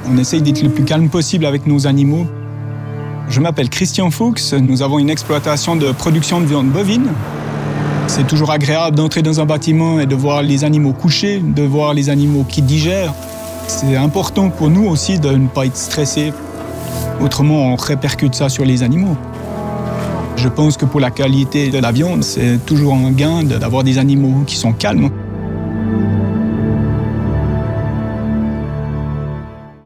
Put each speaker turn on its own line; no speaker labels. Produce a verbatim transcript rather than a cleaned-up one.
On essaye d'être le plus calme possible avec nos animaux. Je m'appelle Christian Fuchs, nous avons une exploitation de production de viande bovine. C'est toujours agréable d'entrer dans un bâtiment et de voir les animaux couchés, de voir les animaux qui digèrent. C'est important pour nous aussi de ne pas être stressés. Autrement, on répercute ça sur les animaux. Je pense que pour la qualité de la viande, c'est toujours un gain d'avoir des animaux qui sont calmes.